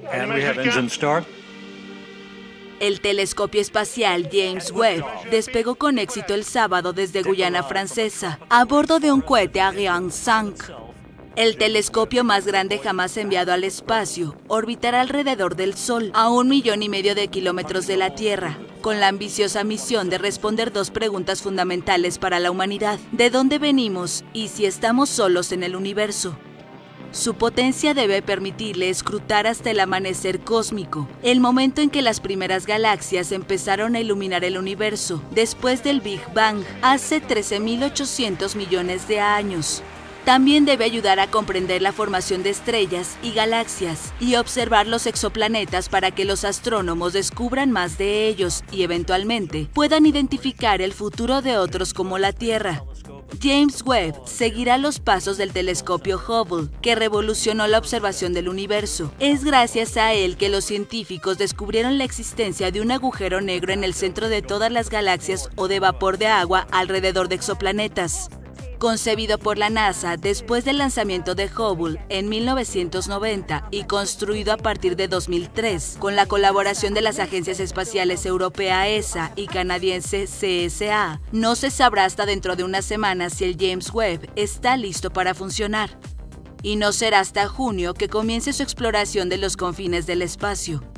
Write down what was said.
And we have engine start. El telescopio espacial James Webb despegó con éxito el sábado desde Guyana Francesa, a bordo de un cohete Ariane 5. El telescopio más grande jamás enviado al espacio orbitará alrededor del Sol, a 1,5 millones de kilómetros de la Tierra, con la ambiciosa misión de responder dos preguntas fundamentales para la humanidad: ¿de dónde venimos y si estamos solos en el universo? Su potencia debe permitirle escrutar hasta el amanecer cósmico, el momento en que las primeras galaxias empezaron a iluminar el universo, después del Big Bang, hace 13.800 millones de años. También debe ayudar a comprender la formación de estrellas y galaxias y observar los exoplanetas para que los astrónomos descubran más de ellos y eventualmente puedan identificar el futuro de otros como la Tierra. James Webb seguirá los pasos del telescopio Hubble, que revolucionó la observación del universo. Es gracias a él que los científicos descubrieron la existencia de un agujero negro en el centro de todas las galaxias o de vapor de agua alrededor de exoplanetas. Concebido por la NASA después del lanzamiento de Hubble en 1990 y construido a partir de 2003, con la colaboración de las agencias espaciales europea ESA y canadiense CSA, no se sabrá hasta dentro de unas semanas si el James Webb está listo para funcionar. Y no será hasta junio que comience su exploración de los confines del espacio.